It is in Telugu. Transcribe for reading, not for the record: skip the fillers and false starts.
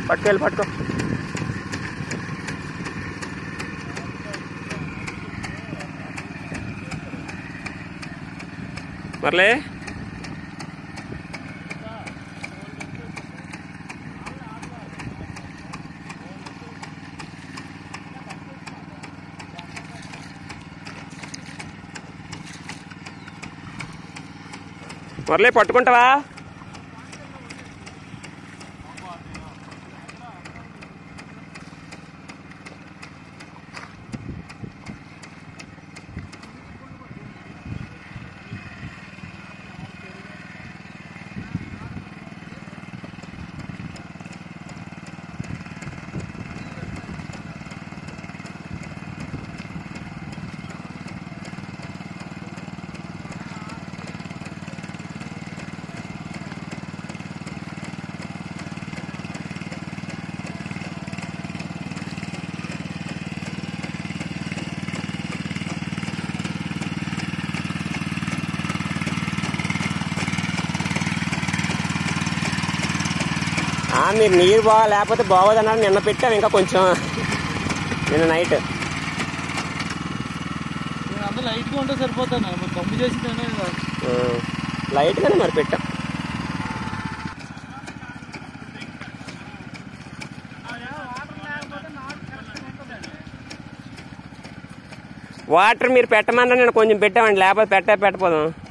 పట్టుకెళ్ళి పట్టుకో. మరలే పట్టుకుంటావా? మీరు నీరు లేకపోతే బాగోదన్నారు. నిన్న పెట్టాం ఇంకా కొంచెం, నిన్న నైట్. లైట్గా ఉంటే సరిపోతాను, కమ్ము చేసి లైట్గానే మరి పెట్టాం. వాటర్ మీరు పెట్టమన్నా నేను కొంచెం పెట్టామండి, లేకపోతే పెట్టకపోదాం.